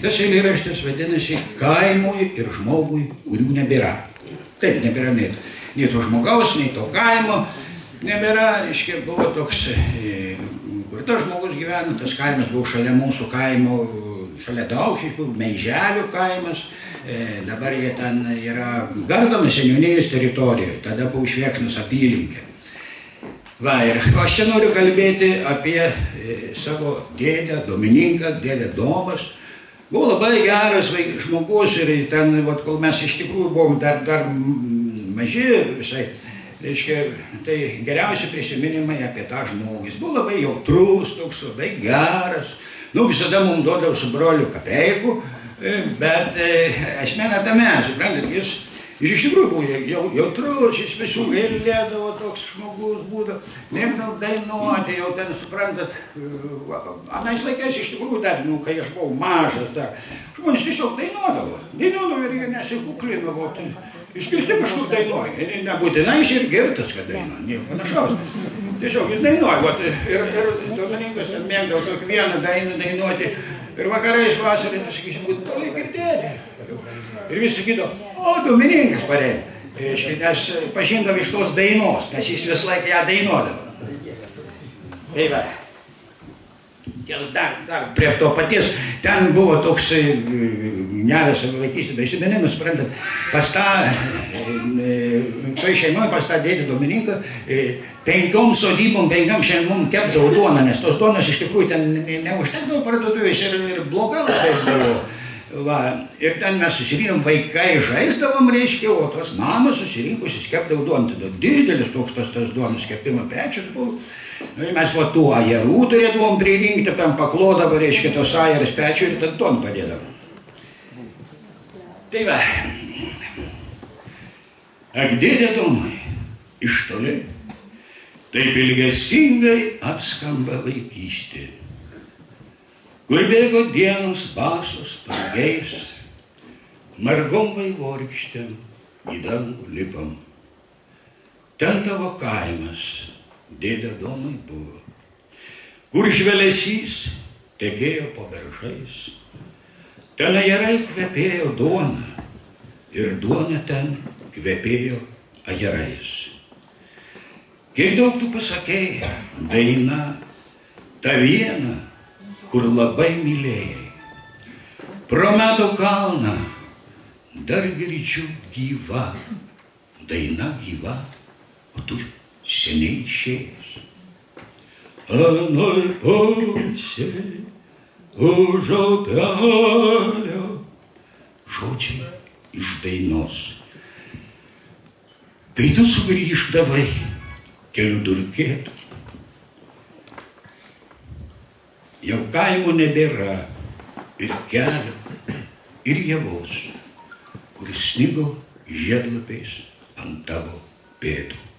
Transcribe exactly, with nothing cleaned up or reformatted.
Tas eilėraštis vadinasi Kaimui ir žmogui, kurių nebėra. Taip, nebėra nei, nei to žmogaus, nei to kaimo. Nebėra, reiškia, buvo toks, kur tas žmogus gyveno, tas kaimas buvo šalia mūsų kaimo, šalia Daugšiškių, Meiželių kaimas. Dabar jie ten yra Gardomis seniūnijos teritorijoje, tada buvo Švėkšnos apylinkė. Va, ir aš čia noriu kalbėti apie savo dėdę, Domininką, dėdę Domas. Buvo labai geras žmogus ir ten, vat, kol mes iš tikrųjų buvom dar, dar maži visai, reiškia, tai geriausi prisiminimai apie tą žmogų. Jis buvo labai jautrus, toks labai geras. Nu, visada mums duodavo su broliu kapeikų, bet esmė tame, suprantat, jis ir iš tikrųjų buvo jau, jautrus, jis visų gailėdavo, toks žmogus būdavo, nemdavo dainuoti, jau ten, suprantat, anais laikais iš tikrųjų dar, nu, kai aš buvau mažas dar, žmonės tiesiog dainuodavo, dainuodavo ir jie nesikuklindavo, išgirsti kažkur dainuoja, nebūtinai jis ir girtas, kad dainuoja, nieko panašaus, tiesiog jis dainuoja, ir, ir Domininkas ten mėgdavo tokį vieną dainą dainuoti, ir vakarais vasarį, sakysim, būtų toliai girdėti. Ir visi sakydavo, o, Domininkas parėjo. Nes pažindavo iš tos dainos, nes jis vis laiką ją dainuodavo. Tai va. Dar, dar prie to paties, ten buvo toks geras laikysi prisiminimas, suprantat, pas tą, toj šeimoje pas tą dėdį Domininką, penkiom sodybom, penkiom šeimom kepdavo duoną, nes tos duonos iš tikrųjų ten neužtekdavo parduotuvės ir, ir blogai buvo. Va, ir ten mes susirinkom, vaikai žaisdavom, reiškia, o tos mamos susirinkusios kepdavo duoną. Tada didelis toks tas, tas duonos kepimo pečius buvo. Nu, ir mes va tų ajerų turėdavom pririnkti, tam paklodavo, reiškia, tos ajeras pečių ir tad duoną padėdavo. Tai va. Ak, dėdė Domai, iš toli, taip ilgesingai atskamba vaikystė, kur bėgo dienos basos pargiais, margom vaivorykštėm į dangų lipam. Ten tavo kaimas, dėdė Domai, buvo, kur žvelesys tekėjo po beržais, ten ajerai kvepėjo duona ir duona ten kvepėjo ajerais. Kiek daug tu pasakei, daina, ta viena, kur labai mylėjai. Pro metų kalną dar girdžiu gyva, daina gyva, o tu seniai išėjęs. Anoj pusėj už upelio, žodžiai iš dainos. Kai tu sugrįždavai keliu dulkėtų, jau kaimo nebėra ir kelio, ir javos, kuris snigo žiedlapiais ant tavo pėdų.